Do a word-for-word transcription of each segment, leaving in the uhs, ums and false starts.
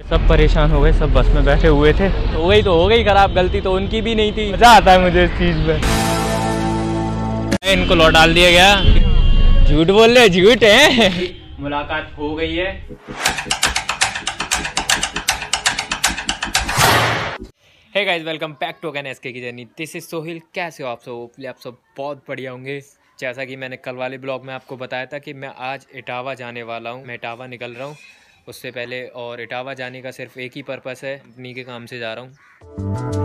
सब परेशान हो गए, सब बस में बैठे हुए थे। हो गई तो हो गई खराब, गलती तो उनकी भी नहीं थी। मजा आता है मुझे इस चीज में। इनको लौट डाल दिया गया। झूठ बोल रहे, झूठ है। मुलाकात हो गई है। Hey guys, welcome back to again SK की जर्नी। This is Sohil. कैसे हो आप सब? होपफुली आप सब बहुत बढ़िया होंगे। जैसा कि मैंने कल वाले ब्लॉग में आपको बताया था कि मैं आज इटावा जाने वाला हूँ। मैं इटावा निकल रहा हूँ उससे पहले, और इटावा जाने का सिर्फ एक ही पर्पस है, कंपनी के काम से जा रहा हूँ।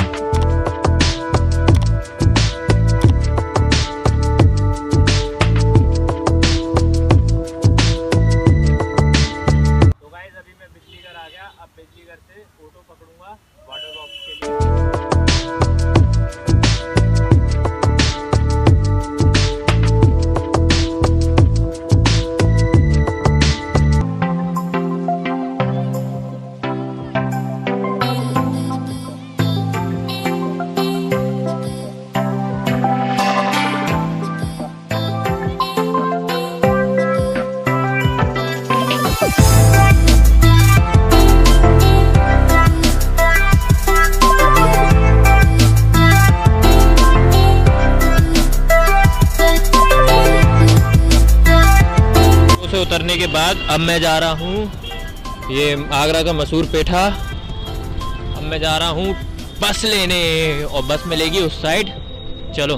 उतरने के बाद अब मैं जा रहा हूँ ये आगरा का मशहूर पेठा। अब मैं जा रहा हूँ बस लेने, और बस मिलेगी उस साइड। चलो।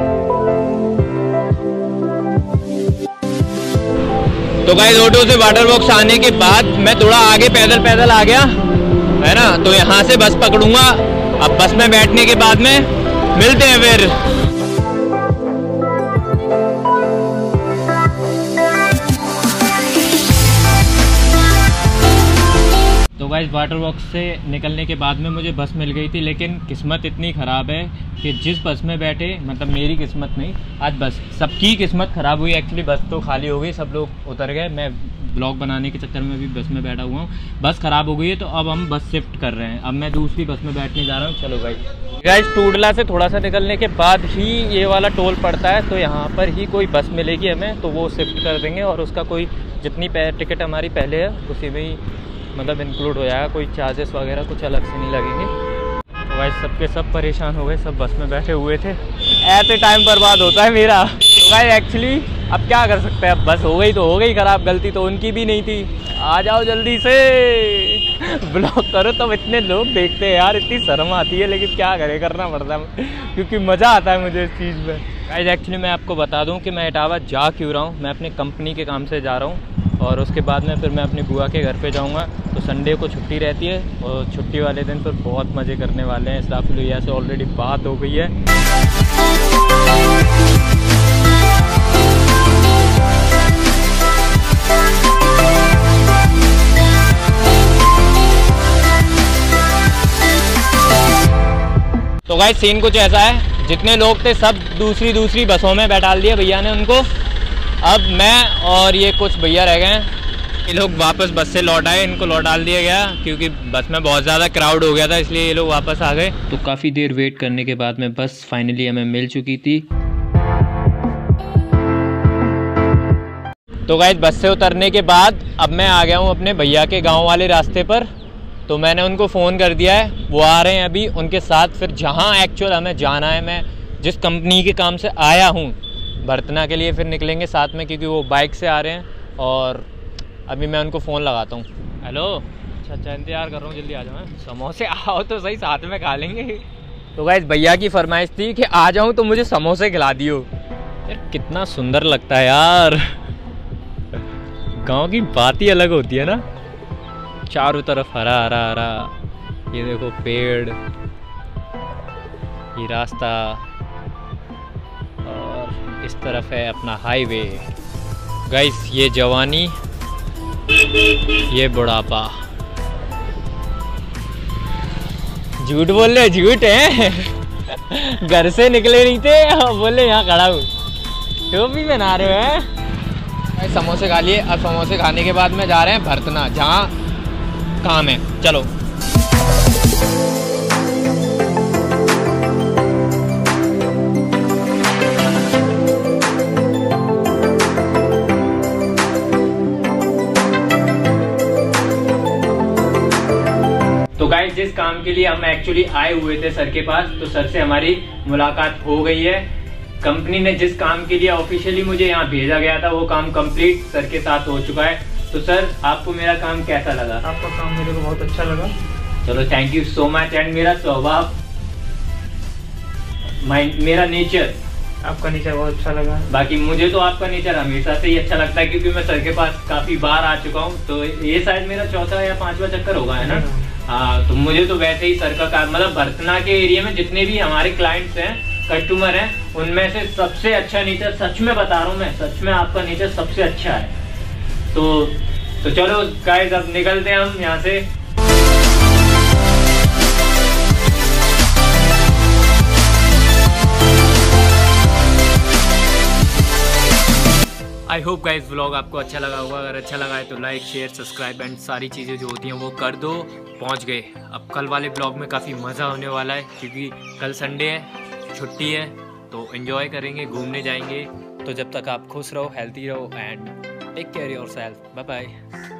तो गाइस, ऑटो से वाटर बॉक्स आने के बाद मैं थोड़ा आगे पैदल पैदल आ गया है ना, तो यहाँ से बस पकड़ूंगा। अब बस में बैठने के बाद में मिलते हैं फिर। गाइस, वाटर बॉक्स से निकलने के बाद में मुझे बस मिल गई थी, लेकिन किस्मत इतनी ख़राब है कि जिस बस में बैठे, मतलब मेरी किस्मत नहीं, आज बस सबकी किस्मत ख़राब हुई। एक्चुअली बस तो खाली हो गई, सब लोग उतर गए। मैं ब्लॉग बनाने के चक्कर में भी बस में बैठा हुआ हूँ। बस ख़राब हो गई है, तो अब हम बस शिफ्ट कर रहे हैं। अब मैं दूसरी बस में बैठने जा रहा हूँ। चलो गाइस। गाइस, टूडला से थोड़ा सा निकलने के बाद ही ये वाला टोल पड़ता है, तो यहाँ पर ही कोई बस मिलेगी हमें, तो वो शिफ्ट कर देंगे। और उसका कोई जितनी टिकट हमारी पहले है उसी में ही मतलब इंक्लूड हो जाएगा। कोई चार्जेस वगैरह कुछ अलग से नहीं लगेंगे। गाइस, सबके सब परेशान हो गए, सब बस में बैठे हुए थे। ऐसे टाइम बर्बाद होता है मेरा। तो गाइस, एक्चुअली अब क्या कर सकते हैं, अब बस हो गई तो हो गई ख़राब, गलती तो उनकी भी नहीं थी। आ जाओ जल्दी से, ब्लॉग करो। तब इतने लोग देखते हैं यार, इतनी शर्म आती है, लेकिन क्या करें, करना पड़ता है क्योंकि मज़ा आता है मुझे इस चीज़ में। गाइस, एक्चुअली मैं आपको बता दूँ कि मैं इटावा जा क्यों रहा हूँ। मैं अपनी कंपनी के काम से जा रहा हूँ, और उसके बाद में फिर मैं अपनी बुआ के घर पे जाऊंगा। तो संडे को छुट्टी रहती है, और छुट्टी वाले दिन फिर बहुत मज़े करने वाले हैं। इसराफिल भैया से ऑलरेडी बात हो गई है। तो गाइस, सीन कुछ ऐसा है, जितने लोग थे सब दूसरी दूसरी बसों में बैठा दिए भैया ने उनको। अब मैं और ये कुछ भैया रह गए हैं। ये लोग वापस बस से लौट आए, इनको लौट डाल दिया गया क्योंकि बस में बहुत ज़्यादा क्राउड हो गया था, इसलिए ये लोग वापस आ गए। तो काफ़ी देर वेट करने के बाद में बस फाइनली हमें मिल चुकी थी। तो गाइस, बस से उतरने के बाद अब मैं आ गया हूँ अपने भैया के गाँव वाले रास्ते पर। तो मैंने उनको फ़ोन कर दिया है, वो आ रहे हैं अभी। उनके साथ फिर जहाँ एक्चुअल हमें जाना है, मैं जिस कंपनी के काम से आया हूँ भरतना के लिए, फिर निकलेंगे साथ में, क्योंकि वो बाइक से आ रहे हैं। और अभी मैं उनको फ़ोन लगाता हूँ। हेलो। अच्छा अच्छा, इंतज़ार कर रहा हूँ, जल्दी आ जाओ। समोसे आओ तो सही, साथ में खा लेंगे। तो गाइस, भैया की फरमाइश थी कि आ जाऊँ तो मुझे समोसे खिला दियो। यार कितना सुंदर लगता है यार, गाँव की बात ही अलग होती है ना। चारों तरफ हरा हरा हरा, ये देखो पेड़, ये रास्ता, और इस तरफ है अपना हाईवे। गाइस, ये जवानी, ये बुढ़ापा। झूठ बोल रहे, झूठ है। घर से निकले नहीं थे, बोले यहाँ खड़ा हूँ। टोपी पहना रहे हो हैं। समोसे खा लिए, अब समोसे खाने के बाद में जा रहे हैं भरतना, जहाँ काम है। चलो। जिस काम के लिए हम एक्चुअली आए हुए थे सर के पास, तो सर से हमारी मुलाकात हो गई है। कंपनी ने जिस काम के लिए ऑफिशियली मुझे यहाँ भेजा गया था वो काम कंप्लीट सर के साथ हो चुका है। तो सर आपको मेरा काम कैसा लगा? आपका काम मेरे को बहुत अच्छा लगा। चलो thank you so much. And मेरा स्वभाव, मेरा नेचर, आपका नेचर बहुत अच्छा लगा। बाकी मुझे तो आपका नेचर हमेशा से ही अच्छा लगता है, क्योंकि मैं सर के पास काफी बार आ चुका हूँ। तो ये शायद मेरा चौथा या पांचवा चक्कर होगा, है ना? हाँ, तो मुझे तो वैसे ही सर का काम, मतलब बर्थना के एरिया में जितने भी हमारे क्लाइंट्स हैं, कस्टमर हैं, उनमें से सबसे अच्छा नेचर, सच में बता रहा हूँ मैं, सच में आपका नेचर सबसे अच्छा है। तो तो चलो गाइस अब निकलते हैं हम यहाँ से। आई होप गाइस व्लॉग आपको अच्छा लगा होगा। अगर अच्छा लगा है तो लाइक, शेयर, सब्सक्राइब एंड सारी चीज़ें जो होती हैं वो कर दो। पहुंच गए। अब कल वाले ब्लॉग में काफ़ी मज़ा होने वाला है, क्योंकि कल संडे है, छुट्टी है, तो एंजॉय करेंगे, घूमने जाएंगे। तो जब तक आप खुश रहो, हेल्थी रहो and take care yourself. Bye bye.